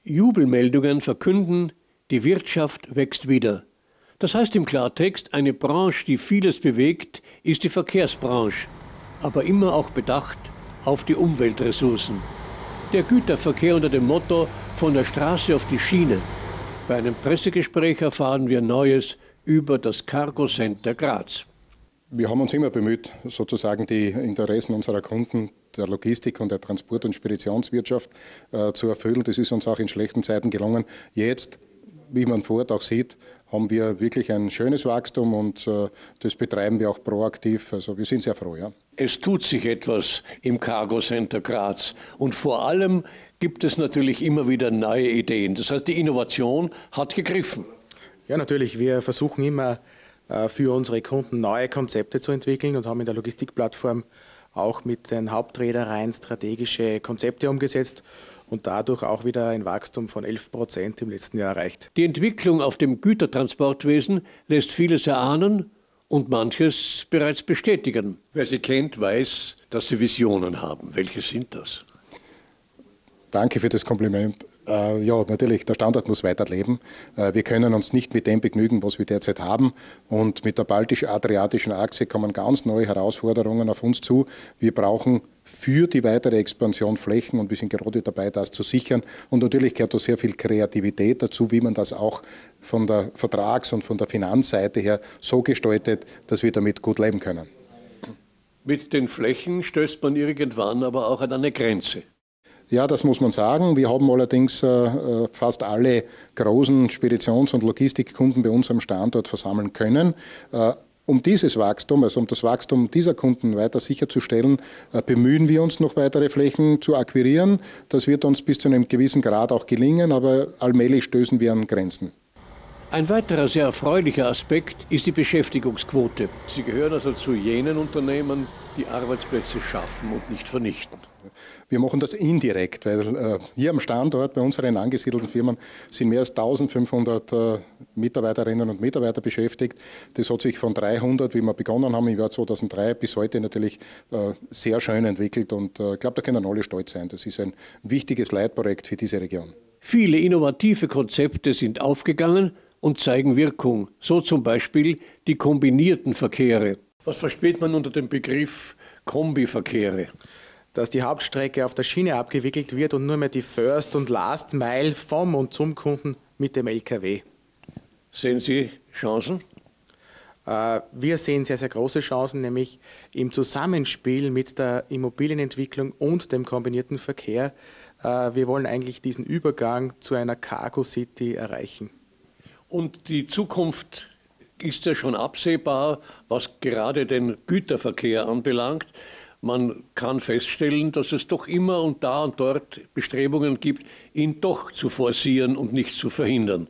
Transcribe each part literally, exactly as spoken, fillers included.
Jubelmeldungen verkünden, die Wirtschaft wächst wieder. Das heißt im Klartext, eine Branche, die vieles bewegt, ist die Verkehrsbranche, aber immer auch bedacht auf die Umweltressourcen. Der Güterverkehr unter dem Motto von der Straße auf die Schiene. Bei einem Pressegespräch erfahren wir Neues über das Cargo Center Graz. Wir haben uns immer bemüht, sozusagen die Interessen unserer Kunden, der Logistik und der Transport- und Speditionswirtschaft äh, zu erfüllen. Das ist uns auch in schlechten Zeiten gelungen. Jetzt, wie man vor Ort auch sieht, haben wir wirklich ein schönes Wachstum und äh, das betreiben wir auch proaktiv. Also wir sind sehr froh. Ja. Es tut sich etwas im Cargo Center Graz und vor allem gibt es natürlich immer wieder neue Ideen. Das heißt, die Innovation hat gegriffen. Ja, natürlich. Wir versuchen immer für unsere Kunden neue Konzepte zu entwickeln und haben in der Logistikplattform auch mit den Hauptreedereien strategische Konzepte umgesetzt und dadurch auch wieder ein Wachstum von elf Prozent im letzten Jahr erreicht. Die Entwicklung auf dem Gütertransportwesen lässt vieles erahnen und manches bereits bestätigen. Wer sie kennt, weiß, dass sie Visionen haben. Welche sind das? Danke für das Kompliment. Äh, ja, natürlich, der Standort muss weiter leben. Äh, wir können uns nicht mit dem begnügen, was wir derzeit haben. Und mit der baltisch-adriatischen Achse kommen ganz neue Herausforderungen auf uns zu. Wir brauchen für die weitere Expansion Flächen und wir sind gerade dabei, das zu sichern. Und natürlich gehört da sehr viel Kreativität dazu, wie man das auch von der Vertrags- und von der Finanzseite her so gestaltet, dass wir damit gut leben können. Mit den Flächen stößt man irgendwann aber auch an eine Grenze. Ja, das muss man sagen. Wir haben allerdings äh, fast alle großen Speditions- und Logistikkunden bei uns am Standort versammeln können. Äh, um dieses Wachstum, also um das Wachstum dieser Kunden weiter sicherzustellen, äh, bemühen wir uns noch weitere Flächen zu akquirieren. Das wird uns bis zu einem gewissen Grad auch gelingen, aber allmählich stößen wir an Grenzen. Ein weiterer sehr erfreulicher Aspekt ist die Beschäftigungsquote. Sie gehören also zu jenen Unternehmen, die Arbeitsplätze schaffen und nicht vernichten. Wir machen das indirekt, weil äh, hier am Standort bei unseren angesiedelten Firmen sind mehr als eintausendfünfhundert äh, Mitarbeiterinnen und Mitarbeiter beschäftigt. Das hat sich von dreihundert, wie wir begonnen haben im Jahr zweitausenddrei, bis heute natürlich äh, sehr schön entwickelt und äh, ich glaube, da können alle stolz sein. Das ist ein wichtiges Leitprojekt für diese Region. Viele innovative Konzepte sind aufgegangen und zeigen Wirkung, so zum Beispiel die kombinierten Verkehre. Was versteht man unter dem Begriff Kombiverkehre? Dass die Hauptstrecke auf der Schiene abgewickelt wird und nur mehr die First und Last Mile vom und zum Kunden mit dem L K W. Sehen Sie Chancen? Äh, wir sehen sehr, sehr große Chancen, nämlich im Zusammenspiel mit der Immobilienentwicklung und dem kombinierten Verkehr. Äh, wir wollen eigentlich diesen Übergang zu einer Cargo City erreichen. Und die Zukunft ist ja schon absehbar, was gerade den Güterverkehr anbelangt. Man kann feststellen, dass es doch immer und da und dort Bestrebungen gibt, ihn doch zu forcieren und nicht zu verhindern.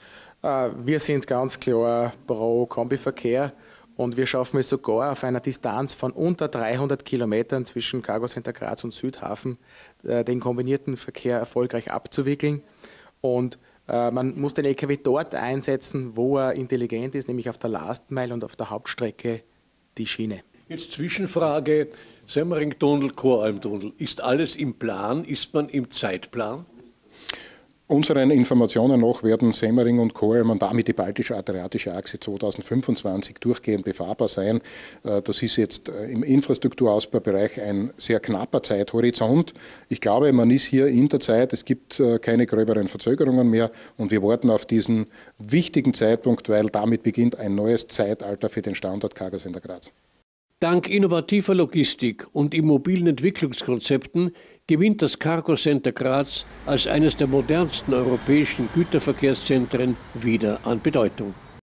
Wir sind ganz klar pro Kombiverkehr und wir schaffen es sogar auf einer Distanz von unter dreihundert Kilometern zwischen Cargo Center Graz und Südhafen, den kombinierten Verkehr erfolgreich abzuwickeln. Und man muss den L K W dort einsetzen, wo er intelligent ist, nämlich auf der Last Mile und auf der Hauptstrecke die Schiene. Jetzt Zwischenfrage, Semmering-Tunnel, Koralm-Tunnel, ist alles im Plan, ist man im Zeitplan? Unseren Informationen nach werden Semmering und Koralm und damit die baltisch-adriatische Achse zweitausendfünfundzwanzig durchgehend befahrbar sein. Das ist jetzt im Infrastrukturausbaubereich ein sehr knapper Zeithorizont. Ich glaube, man ist hier in der Zeit, es gibt keine gröberen Verzögerungen mehr und wir warten auf diesen wichtigen Zeitpunkt, weil damit beginnt ein neues Zeitalter für den Standort Cargo Center Graz. Dank innovativer Logistik und immobilen Entwicklungskonzepten gewinnt das Cargo Center Graz als eines der modernsten europäischen Güterverkehrszentren wieder an Bedeutung.